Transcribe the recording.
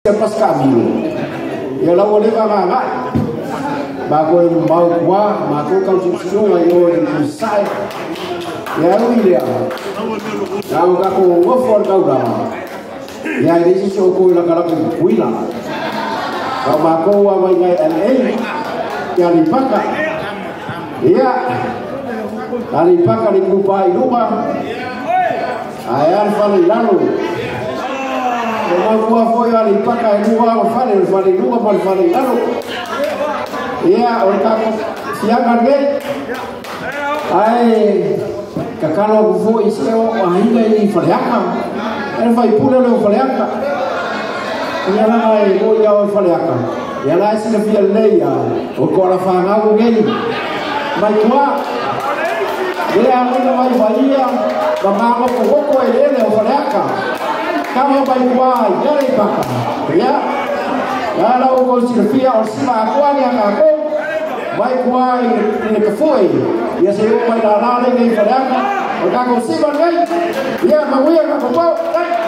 Pas kami ya la boleh bagaimana bagai mau kuah maku kau susu ayo di sai ya dia kau kau offer kau dah ya ini sih aku nak kalau kuila kau maku apa yang LA yang dipakai ya dipakai di kupai rumah ayam paling lalu Mau foi ali pakai dua fale dua mal fale lalu ya orang siaga gay ai kakalo foi seo ainda ini faleaka faipule le faleaka ya la ai o ya faleaka ya la esse via leia o cora fanga o gay mai tua ele ainda vai valia vamos com ele o faleaka kamu baik wah, jadi apa? Ya, kalau kau silvia or siva aku yang aku baik wah ini kefui, ya saya mau main lari ni pada aku, kalau kau siva ni, ya mau yang aku bawa.